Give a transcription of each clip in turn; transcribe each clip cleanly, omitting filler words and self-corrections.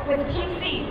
with QC.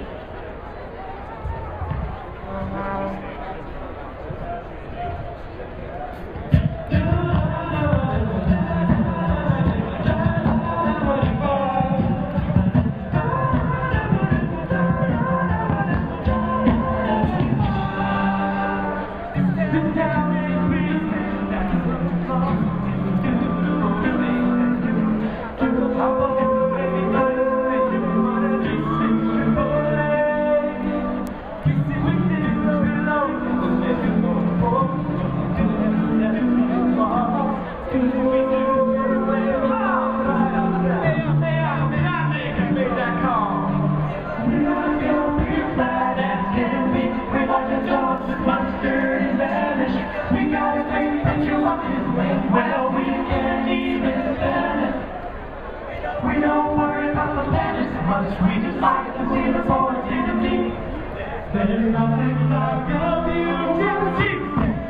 Well, we can't even stand it. We don't worry about the planets much. We just like to see the positivity. There's nothing like a beauty.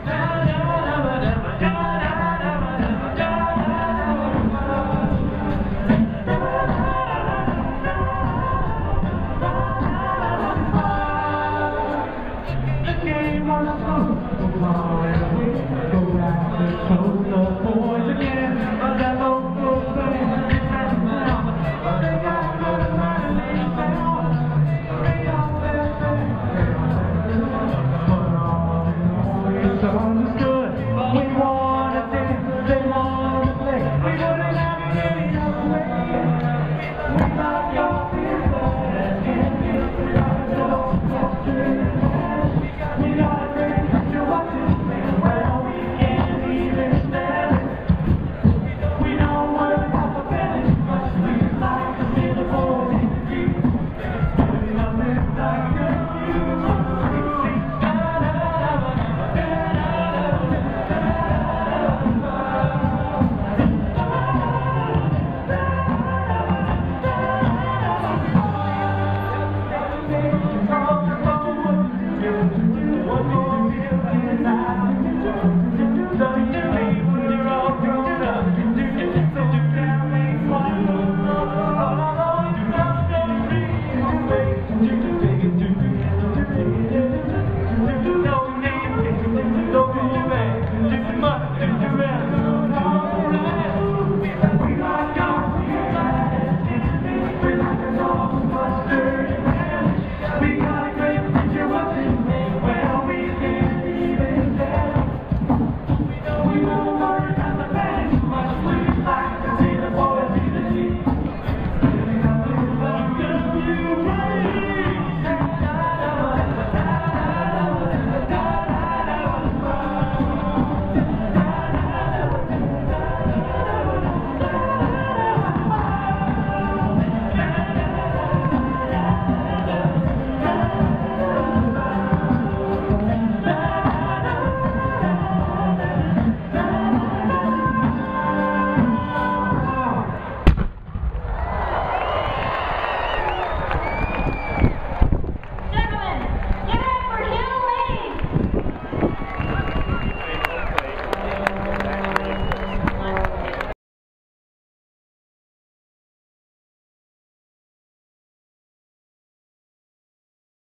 The game was so and we go back to close the boys again. But that local thing has now. But they got good money found. They got their thing. But all in all, it's understood. We want